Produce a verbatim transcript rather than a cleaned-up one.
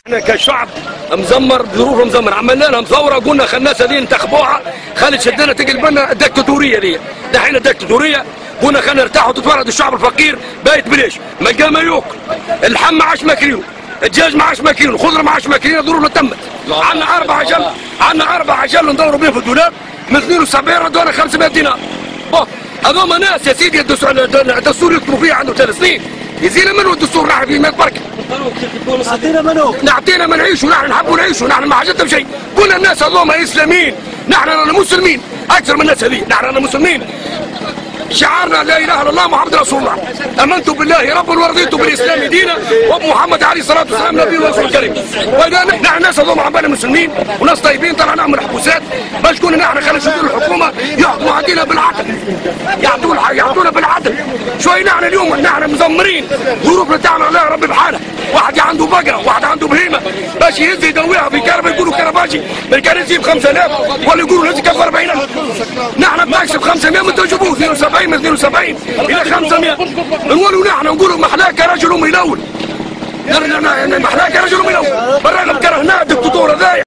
احنا كشعب مزمر بظروف مزمر، عملنا لها ثوره، قلنا خلي الناس هذه انتخبوها، خلي تشدنا تقلب لنا الدكتاتوريه دي، دحين الدكتاتوريه، قلنا خلينا نرتاح وتتفرد الشعب الفقير بايت بليش، ما لقى ما ياكل، اللحم ما عادش ماكلينه، الدجاج ما عادش ماكلينه، الخضره ما عادش ماكلينه، ظروفنا تمت. عندنا اربع عجل، عندنا اربع عجل ندوروا بهم في الدولاب من اثنين وسبعين ردونا خمسمائة دينار. هذوما ناس يا سيدي الدستور يكتبوا فيه عنده ثلاث سنين، يزيل منه الدستور نحن في مئة بركه. نعطينا منو؟ نعطينا ما نعيشوا، نحن نحبوا نعيشوا، نحن ما حاجتنا بشيء، قلنا الناس هذوما اسلاميين، نحن رانا مسلمين، اكثر من الناس هذه، نحن رانا مسلمين. شعارنا لا اله الا الله محمد رسول الله، امنت بالله ربا ورضيت بالاسلام دينا وبمحمد عليه الصلاه والسلام نبي ورسول كريم. واذا نحن الناس هذوما عم بالنا مسلمين وناس طيبين، طلعناهم من الحبوسات باش كنا نحن خلينا نشوفوا الحكومه يحكموا علينا بالعدل، يعطونا يعطونا بالعدل. شوي نحن اليوم نحن مزمرين، ظروفنا تعمل الله ربي بحالها، واحد عنده بقره، واحد عنده بهيمه، باش يهز يدويها في كهرباء يقولوا كرباجي، ما كان يجيب خمسة آلاف ولا يقولوا لازم يكفي أربعين ألف. نحن بنكسب خمسمائة من تجيبوه اثنين وسبعين من اثنين وسبعين الى خمسمائة، نقولوا نحن نقولوا محلاك رجل ميلون، محلاك رجل ميلون، بالرغم كرهناه الدكتاتور هذايا.